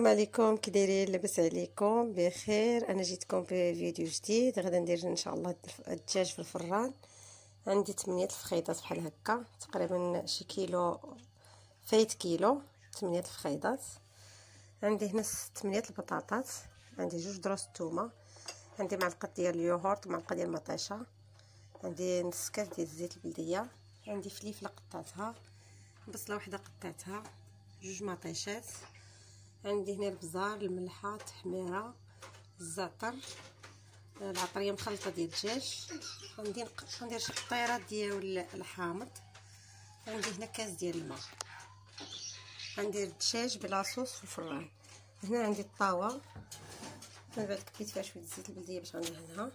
عليكم، كي دايرين؟ لاباس عليكم؟ بخير. انا جيتكم بفيديو جديد. غدا ندير ان شاء الله الدجاج في الفران. عندي 8 الفخيضات بحال هكا، تقريبا شي كيلو فايت كيلو 8 الفخيضات. عندي هنا 8 البطاطات، عندي 2 دروس الثومه، عندي معلقه ديال اليوغورت ومعلقه ديال المطيشه، عندي نص كاس ديال الزيت البلديه، عندي فليفله قطعتها، بصله وحده قطعتها، 2 مطيشات، عندي هنا البزار، الملحه، التحميره، الزعتر، العطريه مخلطه ديال الدجاج، غندير شي قطيرات ديال الحامض، عندي هنا كاس ديال الماء. غندير الدجاج بلاصوص في الفران. هنا عندي الطاوه، من بعد كبيت فيها شويه الزيت البلديه باش غندهنها،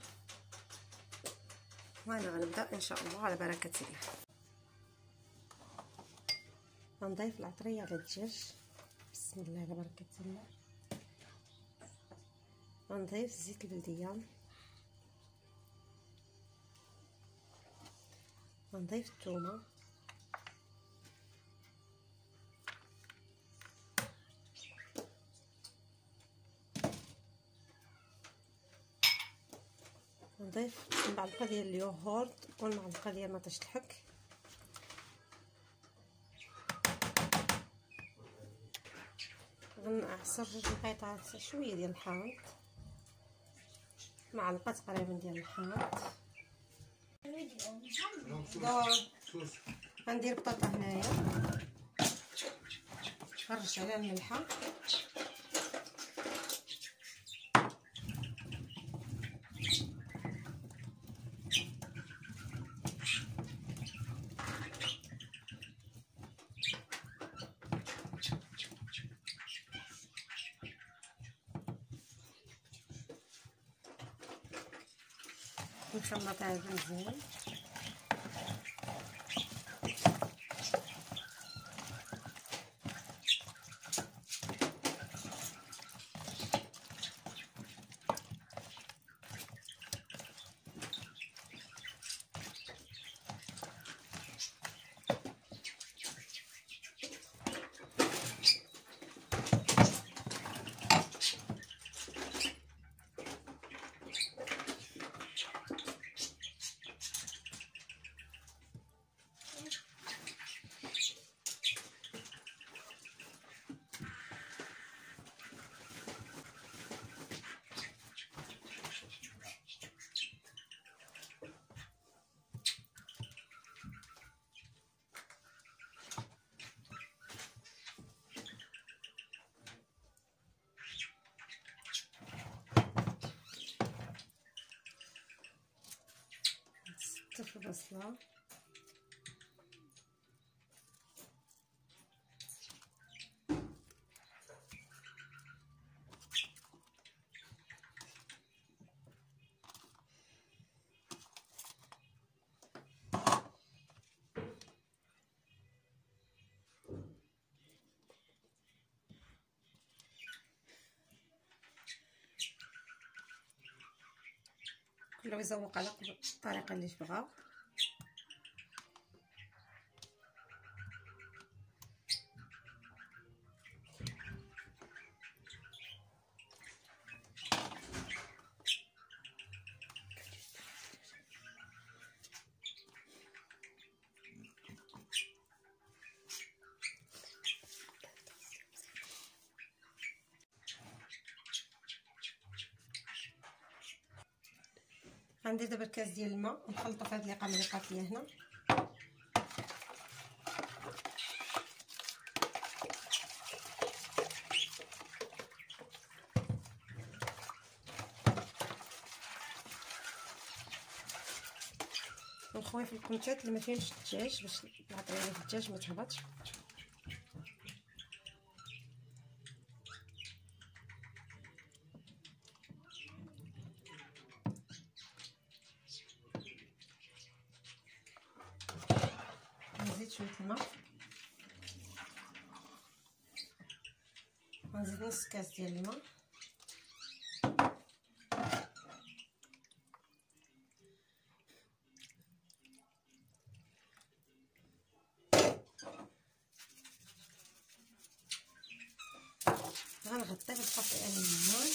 وانا غنبدا ان شاء الله على بركه الله. غنضيف العطريه على الدجاج، بسم الله على بركه الله. غنضيف الزيت البلديه، غنضيف الثومه، نضيف معلقه ديال اليوغورت والمعلقه ديال مطيشه الحك، غنعصر 2 نقيطات شويه ديال الحامض، معلقه تقريبا ديال الحامض. غندير بطاطا هنايا، غنرش عليها الملحه، نخلطها مزيان. نستف البصله، كله يزوق على الطريقه اللي تبغى. غندير دابا الكاس ديال الماء ونخلطو في هاد الليقه اللي بقات ليا هنا. ونخوي في الكمتات اللي ما فيهمش الدجاج باش العطريه في الدجاج ما تهبطش. نزيد شويه الماء، غنزيد نص كاس ديال الماء، كنغطي بالبابي الومنيون.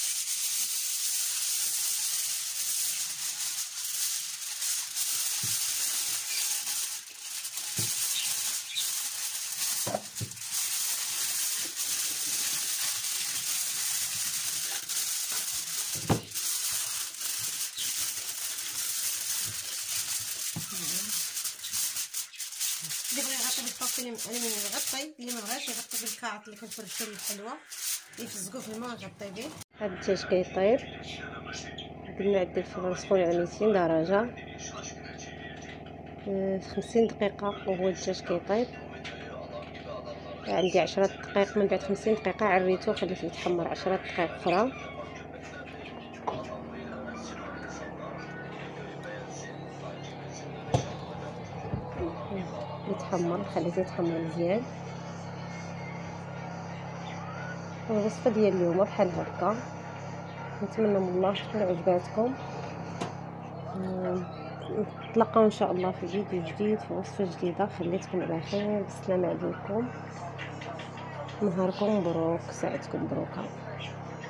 اللي بغى يغطي بالبابي الومنيون يغطي، اللي ما بغاش يغطي بالكاط اللي كنفرشو للحلوه يفزقو في الماء ويغطي به. هاد الدجاج كيطيب، قلنا عندي الفران سخون على 200 درجه في 50 دقيقه وهو الدجاج كيطيب. عندي 10 دقائق، من بعد 50 دقيقه عريته وخليته يتحمر 10 دقائق اخرى. يتحمر، خليته يتحمر مزيان. الوصفه ديال اليوم بحال هكا، نتمنى من الله تكون عجباتكم. نتلاقاو ان شاء الله في فيديو جديد، في وصفه جديده. خليتكم على خير، بالسلامه عليكم، نهاركم مبروك، ساعتكم مبروكه.